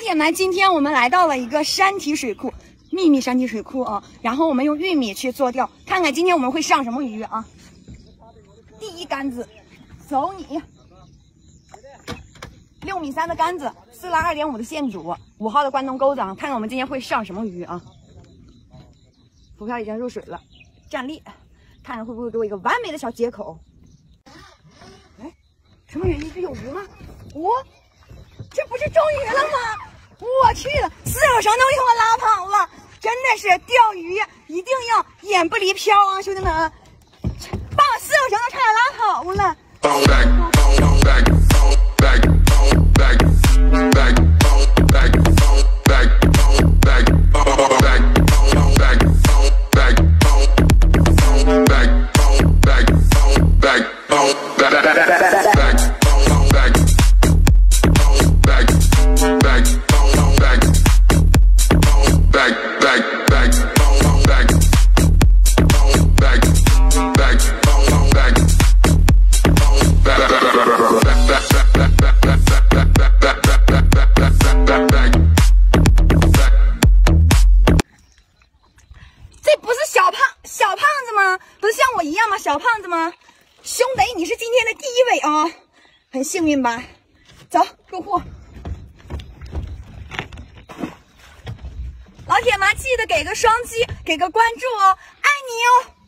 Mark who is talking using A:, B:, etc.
A: 铁们，今天我们来到了一个山体水库，秘密山体水库啊。然后我们用玉米去做钓，看看今天我们会上什么鱼啊？第一杆子，走你！6.3米的杆子，4拉2.5的线组，5号的关东钩子啊，看看我们今天会上什么鱼啊？浮漂已经入水了，站立，看看会不会给我一个完美的小接口。哎，什么鱼？一直有鱼吗？这不是中鱼了吗？我去了，4条绳都给我拉跑了，真的是钓鱼呀，一定要眼不离漂啊，兄弟们，把我4条绳都差点拉跑了。小胖子吗？不是像我一样吗？小胖子吗？兄弟，你是今天的第1位啊，很幸运吧？走，入库。老铁们，记得给个双击，给个关注哦，爱你哟。